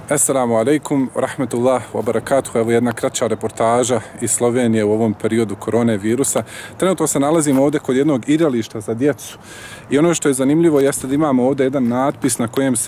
Assalamu alaikum, rahmetullah, wa barakatuhu. Evo jedna kraća reportaža iz Slovenije u ovom periodu korone virusa. Trenutno se nalazimo ovdje kod jednog igrališta za djecu. I ono što je zanimljivo jeste da imamo ovdje jedan natpis na kojem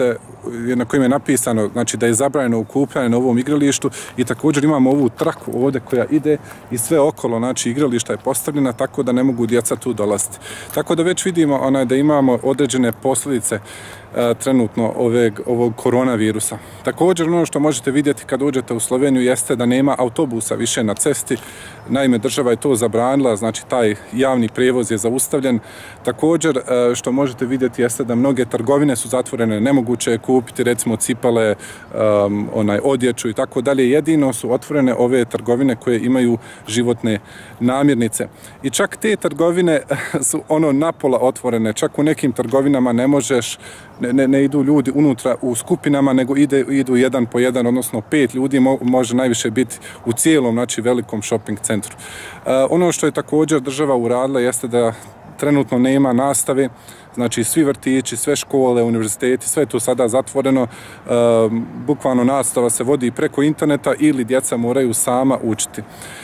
je napisano, znači da je zabranjeno okupljanje na ovom igralištu, i također imamo ovu traku ovdje koja ide i sve okolo, znači igrališta je postavljena tako da ne mogu djeca tu dolaziti. Tako da već vidimo da imamo određene posljedice trenutno ovog koronavirusa. Također ono što možete vidjeti kad uđete u Sloveniju jeste da nema autobusa više na cesti. Naime, država je to zabranila, znači taj javni prijevoz je zaustavljen. Također što možete vidjeti jeste da mnoge trgovine su zatvorene, nemoguće je kupiti recimo cipele, odjeću i tako dalje. Jedino su otvorene ove trgovine koje imaju životne namirnice. I čak te trgovine su napola otvorene, čak u nekim trgovinama ne možeš, ne idu ljudi unutra u skupinama, nego idu jedan po jedan, odnosno 5 ljudi može najviše biti u cijelom, znači velikom shopping centru. Ono što je također država uradila jeste da trenutno nema nastave, znači svi vrtići, sve škole, univerziteti, sve je to sada zatvoreno, bukvalno nastava se vodi preko interneta ili djeca moraju sama učiti.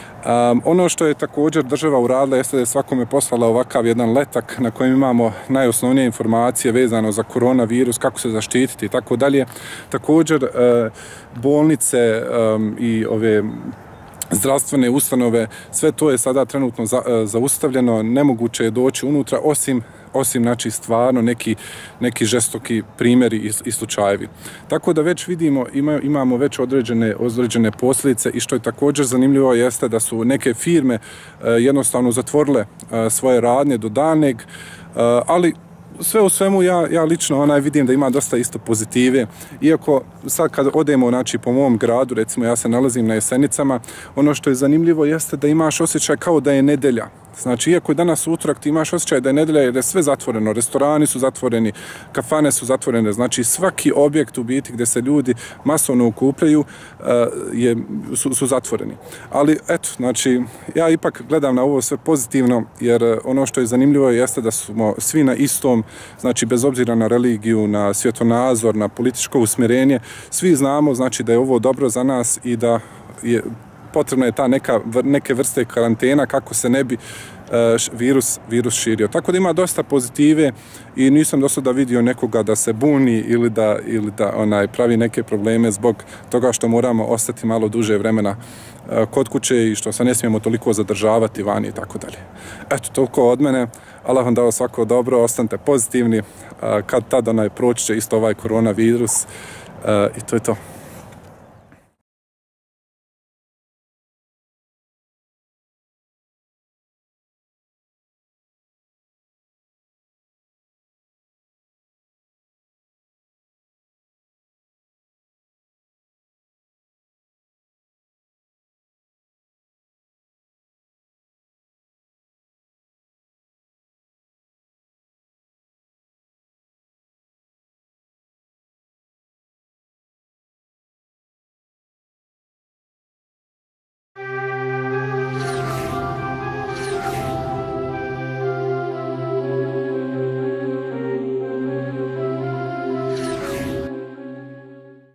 Ono što je također država uradila jeste da je svakome poslala ovakav jedan letak na kojem imamo najosnovnije informacije vezano za koronavirus, kako se zaštititi i tako dalje. Također bolnice i ove zdravstvene ustanove, sve to je sada trenutno zaustavljeno, nemoguće je doći unutra osim znači stvarno neki žestoki primjeri i slučajevi. Tako da već vidimo, imamo već određene posljedice, i što je također zanimljivo jeste da su neke firme jednostavno zatvorile svoje radnje do daljnjeg, ali sve u svemu ja lično vidim da ima dosta isto pozitive. Iako sad kad odemo po mom gradu, recimo ja se nalazim na Jesenicama, ono što je zanimljivo jeste da imaš osjećaj kao da je nedjelja. Znači, iako je danas utorak, ti imaš osjećaj da je nedjelja jer je sve zatvoreno, restorani su zatvoreni, kafane su zatvorene, znači svaki objekt u biti gdje se ljudi masovno okupljaju su zatvoreni. Ali eto, znači, ja ipak gledam na ovo sve pozitivno, jer ono što je zanimljivo jeste da smo svi na istom, znači bez obzira na religiju, na svjetonazor, na političko usmjerenje, svi znamo znači da je ovo dobro za nas i da je potrebna je ta neke vrste karantena kako se ne bi virus širio. Tako da ima dosta pozitive i nisam do sada vidio nekoga da se buni ili da pravi neke probleme zbog toga što moramo ostati malo duže vremena kod kuće i što se ne smijemo toliko zadržavati vani i tako dalje. Eto, toliko od mene. Allah vam dao svako dobro, ostanite pozitivni. Kad tad proći će isto ovaj koronavirus i to je to.